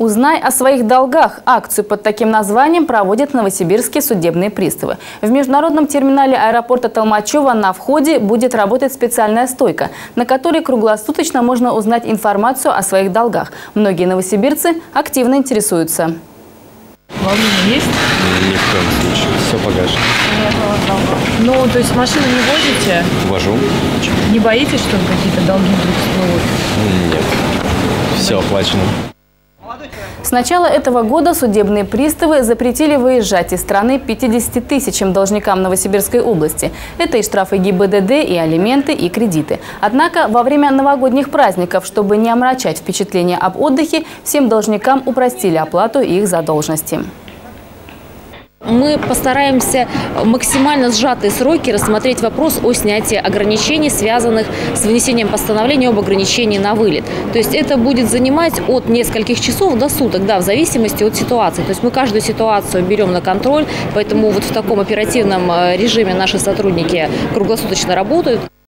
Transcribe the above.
«Узнай о своих долгах». Акцию под таким названием проводят новосибирские судебные приставы. В международном терминале аэропорта Толмачева на входе будет работать специальная стойка, на которой круглосуточно можно узнать информацию о своих долгах. Многие новосибирцы активно интересуются. Волнение есть? Ни в коем случае. Все погашено. Ну, то есть машину не возите? Вожу. Не боитесь, что какие-то долги вдруг всплывут? Нет. Все оплачено. С начала этого года судебные приставы запретили выезжать из страны 50 тысячам должникам Новосибирской области. Это и штрафы ГИБДД, и алименты, и кредиты. Однако во время новогодних праздников, чтобы не омрачать впечатление об отдыхе, всем должникам упростили оплату их задолженности. Мы постараемся максимально сжатые сроки рассмотреть вопрос о снятии ограничений, связанных с вынесением постановления об ограничении на вылет. То есть это будет занимать от нескольких часов до суток, да, в зависимости от ситуации. То есть мы каждую ситуацию берем на контроль, поэтому вот в таком оперативном режиме наши сотрудники круглосуточно работают.